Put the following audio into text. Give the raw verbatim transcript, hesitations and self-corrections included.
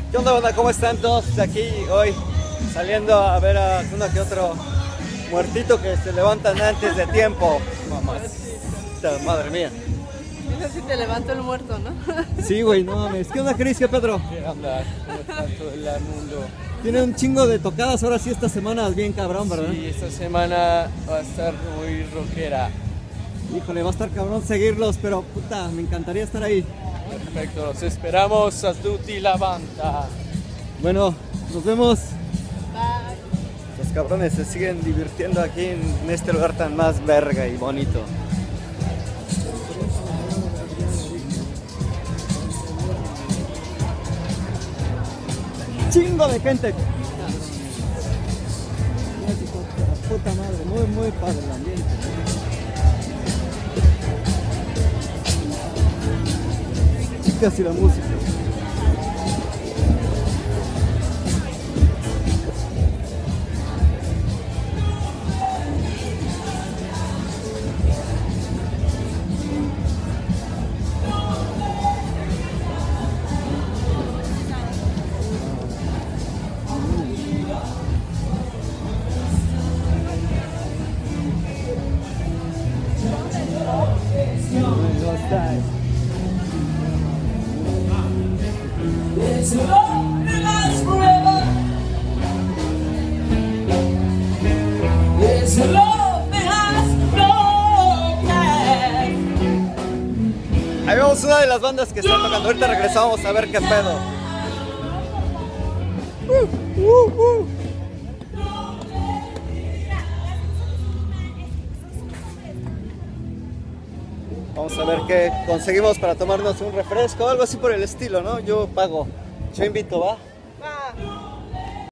¿Qué onda, banda? ¿Cómo están todos aquí hoy? Saliendo a ver a uno que otro muertito que se levantan antes de tiempo. Mamacita, madre mía. Mira si te levanto el muerto, ¿no? Sí, güey, no mames. ¿Qué onda, Cris? ¿Qué Pedro? ¿Qué onda? ¿Cómo está todo el mundo? Tiene un chingo de tocadas ahora sí esta semana, bien cabrón, ¿verdad? Sí, esta semana va a estar muy rockera. Híjole, va a estar cabrón seguirlos, pero puta, me encantaría estar ahí. Perfecto, los esperamos a tutti la banda. Bueno, nos vemos. Bye. Los cabrones se siguen divirtiendo aquí en este lugar tan más verga y bonito. Chingo de gente. Puta madre, muy muy padre el ambiente. Chicas y la música. It's a love that lasts forever. It's a love that has no past. Ahí vemos una de las bandas que están tocando. Ahorita regresamos a ver qué pedo. Uh, uh, uh. Vamos a ver qué conseguimos para tomarnos un refresco o algo así por el estilo, ¿no? Yo pago. Yo invito, ¿va? Va.